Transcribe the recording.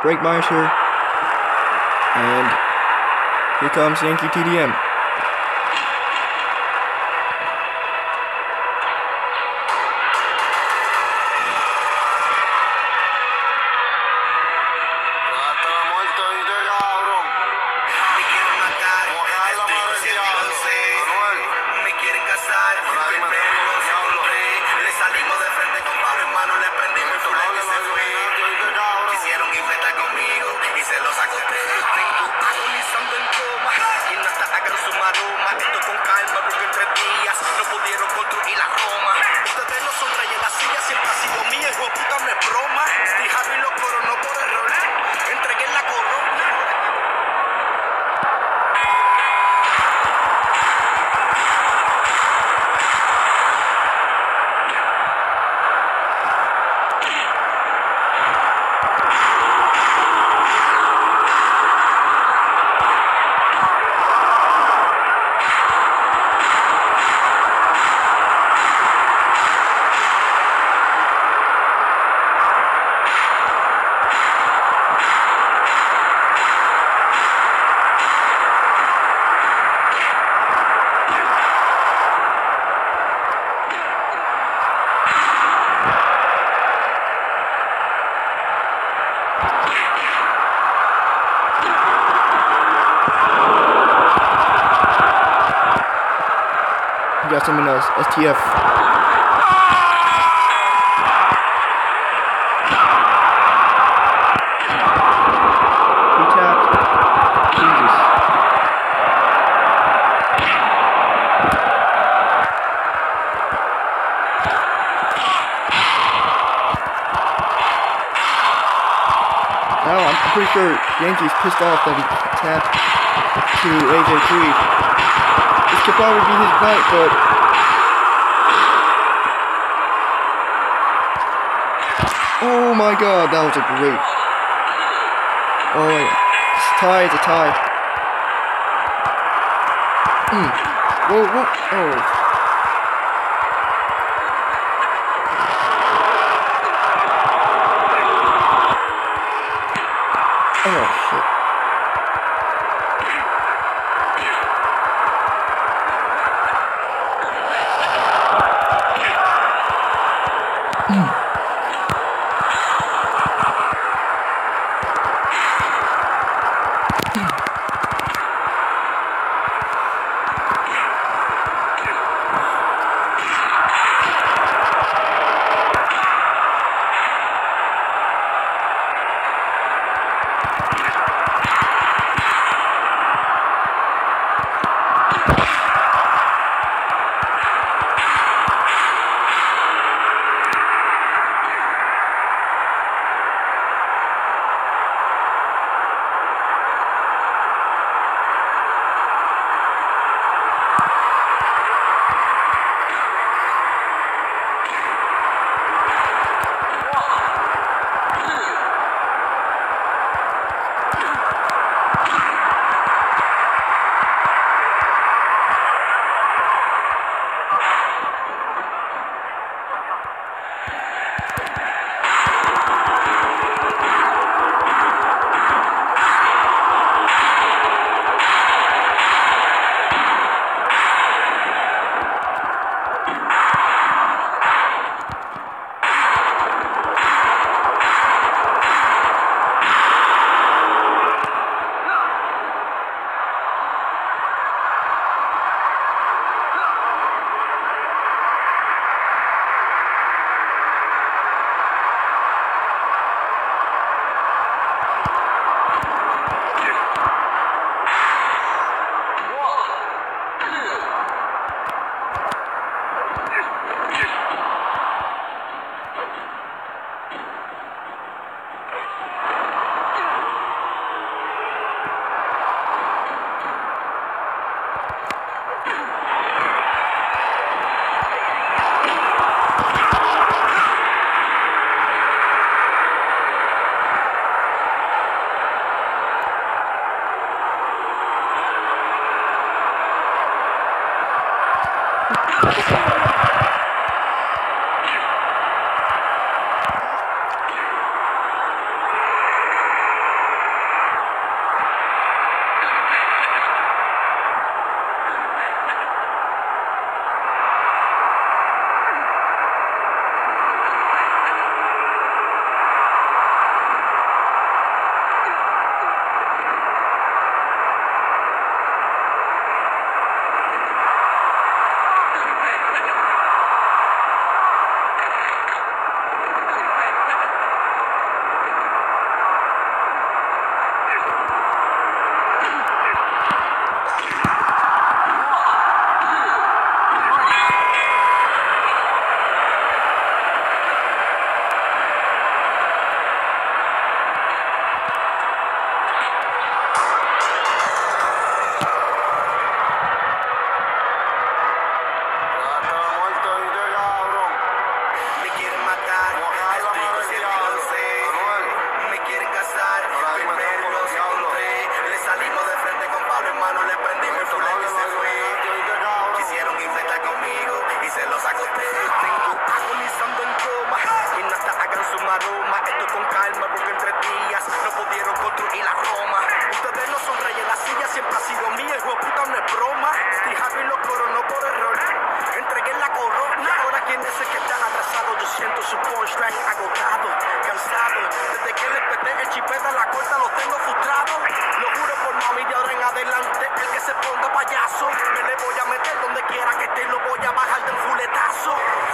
Breakmeister. And here comes Yankee TDM. Got someone else. STF. He tapped. Jesus. Now I'm pretty sure Yankee's pissed off that he tapped to AJ Creed. This could probably be his night, but oh my god, that was a great. Oh yeah. It's a tie, it's a tie. Whoa, what? Oh. Oh shit. esa la corta, lo tengo frustrado. Lo juro por mami, de ahora en adelante, el que se ponga payaso, me le voy a meter donde quiera que esté y lo voy a bajar de un fuletazo.